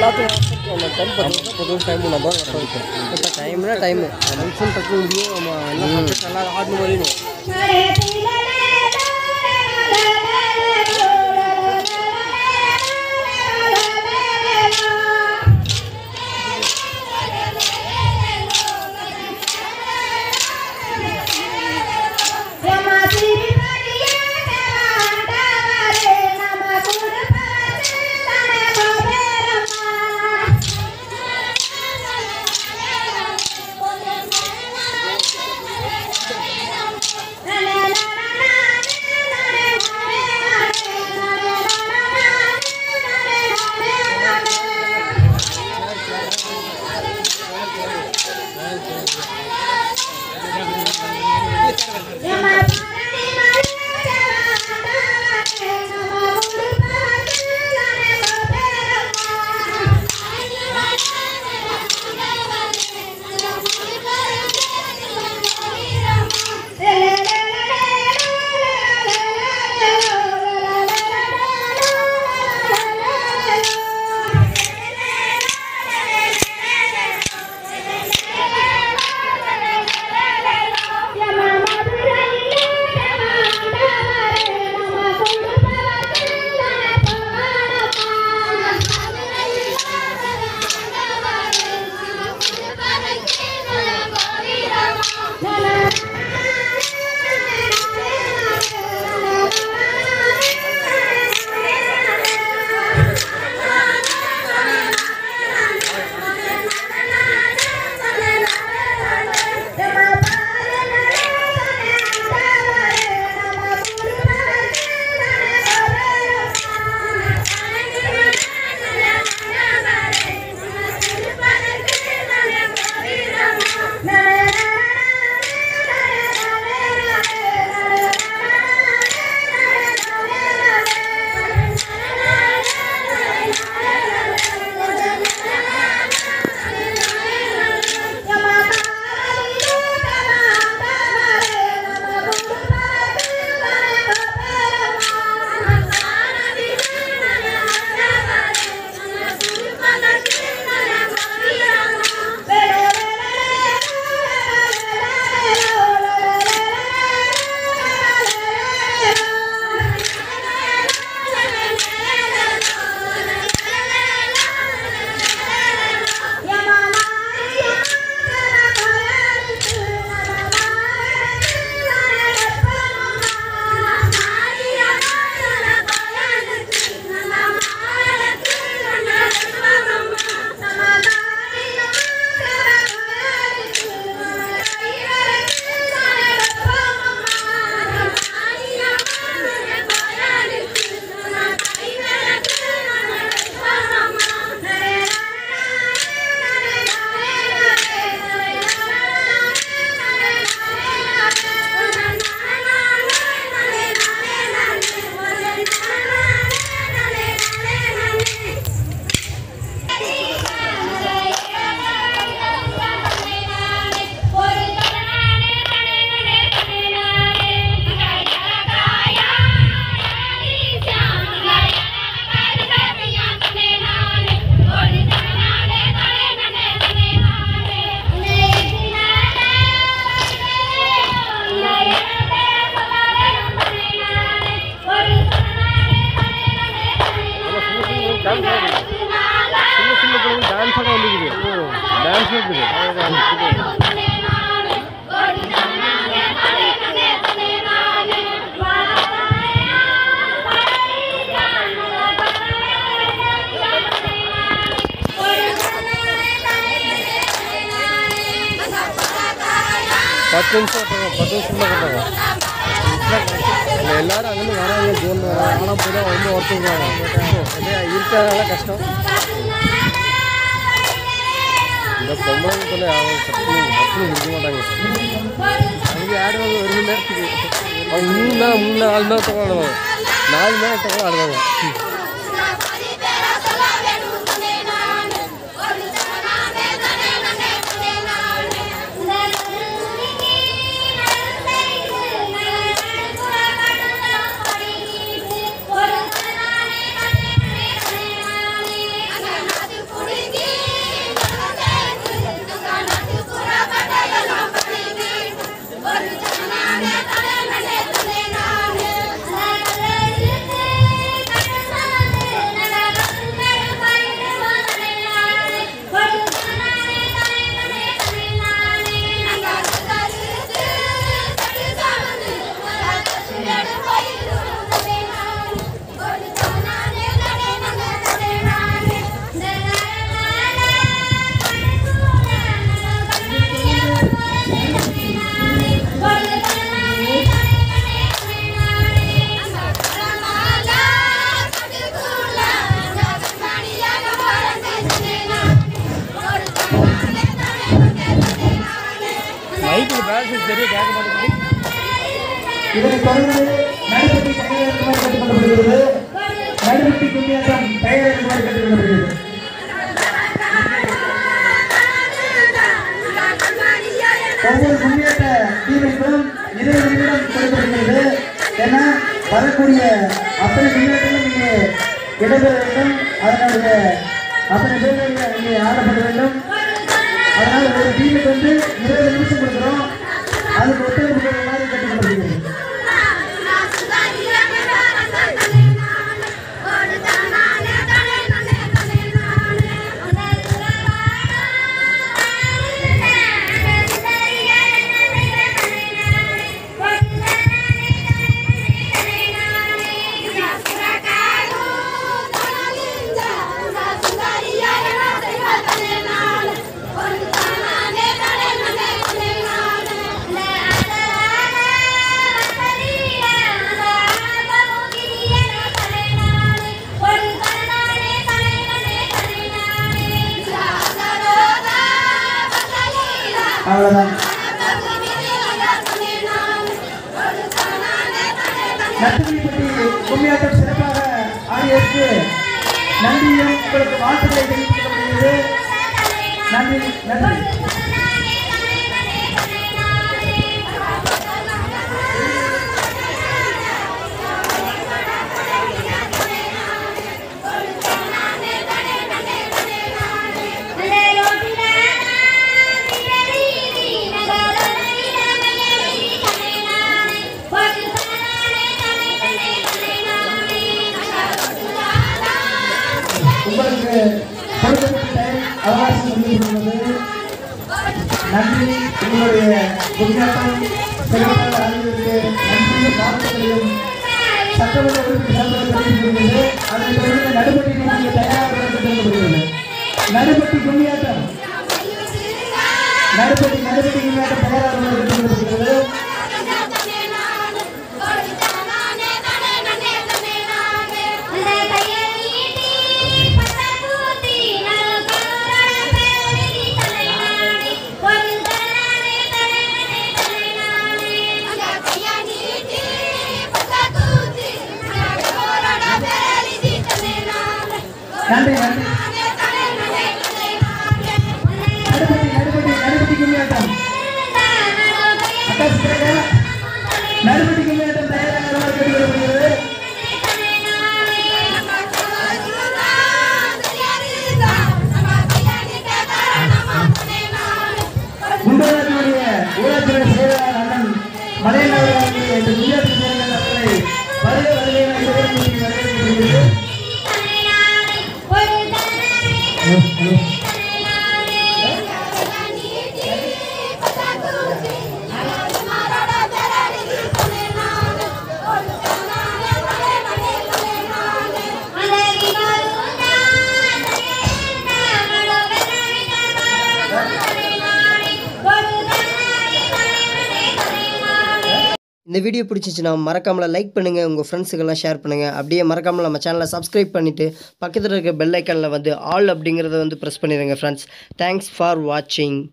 Time டைம்னா time function டக்கு முடியும். நம்ம எல்லாம் நல்லா ஆடணும் வரையும் எல்லாரும் அங்கே வராங்க. ஜோன் ஆனால் போய் தான் வந்து ஒருத்தருவாங்க. இருக்கிறதால கஷ்டம். இந்த பொம்பளைக்குள்ளே அவங்க சத்து முடிக்க மாட்டாங்க. அவங்க ஆடுவாங்க 1 மணி நேரத்துக்கு. அவங்க 3 4 மணி நேரத்துக்கு ஆடுவாங்க. 4 மணி நேரத்துக்கு ஆடுவாங்க. இதனைத் தொடர்ந்து நடுப்பட்டி தயாரிக்குமாறு கேட்டுக்கொள்ளப்படுகிறது. நடுப்பட்டி கும்மியாட்டம் தயாரிக்குமாறு கேட்டுக்கொள்ளப்படுகிறது. ஒவ்வொரு கும்மியாட்ட டீமுக்கும் 20 நிமிடம் கொடுக்கப்படுகிறது. ஏன்னா வரக்கூடிய அத்தனை கும்மியாட்டங்களும் இங்கே இடம்பெற வேண்டும். அதனுடைய அத்தனை பேர்கள் இங்கே ஆடப்பட வேண்டும். அதனால் ஒரு டீமுக்கு 20 நிமிஷம் கொடுக்குறோம். அதுக்கு ஒத்துழைப்பு கொடுக்கிற மாதிரி கேட்டுக்கொள்ளப்படுகிறது. அவ்வளவுதான். நட்டுவிப்பட்டி கும்மியாட்டம் சிறப்பாக ஆடியதற்கு நன்றியும் உங்களுக்கு வாழ்த்துக்களை தெரிவித்துக் கொள்கிறது. நன்றி நன்றி. உங்களுக்கு கொடுக்கப்பட்ட அவகாசம் உள்ளது. நன்றி. உங்களுடைய கும்மியாட்டம் சிறப்பாக ஆடியதற்கு நன்றியும் வாழ்த்துக்களையும் சட்டமன்ற உறுப்பினர் தெரிவித்துள்ளது. அதனைத் தொடர்ந்து நடுப்பட்டி கும்மியை தயாராக தெரிவிக்கப்படுகிறது. நடுப்பட்டி கும்மியாட்டம் கும்மியாட்டம் தயாராக தெரிவிக்கப்படுகிறது. நன்றி நன்றி. நடுப்பட்டி கும்மியாட்டம் நடுப்பட்டி கும்மியாட்டம் தயாராக கேட்டுக்கொள்ளப்படுகிறது. குண்டராஜனுடைய ஊராட்சி செயலாளர் அண்ணன் மலையன் அவர்களுடைய இந்த கும்மியாட்டம் செயலாளர் அவர்களை வருகை வரவேற்கப்படுகிறது. இந்த வீடியோ பிடிச்சிச்சுன்னா மறக்காமல் லைக் பண்ணுங்கள், உங்கள் ஃப்ரெண்ட்ஸுக்கெல்லாம் ஷேர் பண்ணுங்கள். அப்படியே மறக்காமல் நம்ம சேனலை சப்ஸ்கிரைப் பண்ணிவிட்டு பக்கத்தில் இருக்க பெல் ஐக்கானில் ஆல் அப்படிங்கிறத ப்ரெஸ் பண்ணிடுங்க ஃப்ரெண்ட்ஸ். தேங்க்ஸ் ஃபார் வாட்சிங்.